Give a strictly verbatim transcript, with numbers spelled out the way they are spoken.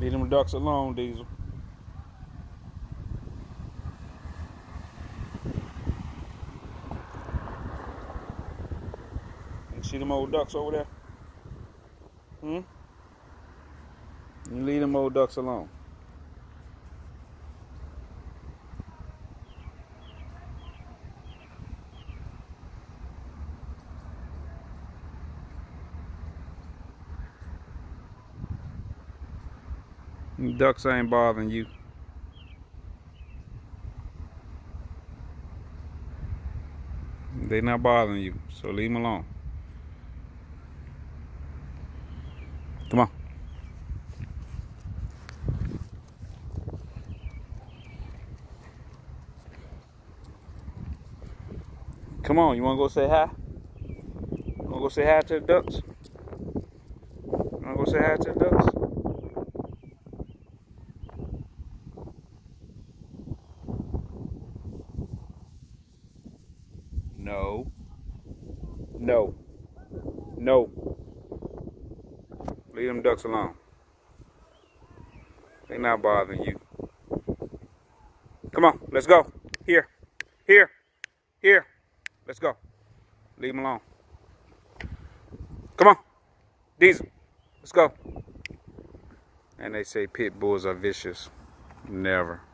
Leave them ducks alone, Diesel. You see them old ducks over there? Hmm? You leave them old ducks alone. Ducks ain't bothering you. They not bothering you, so leave them alone. Come on. Come on, you wanna go say hi? You wanna go say hi to the ducks? You wanna go say hi to the ducks? No. No. No. Leave them ducks alone. They not bothering you. Come on, let's go. Here. Here. Here. Let's go. Leave them alone. Come on. Diesel. Let's go. And they say pit bulls are vicious. Never.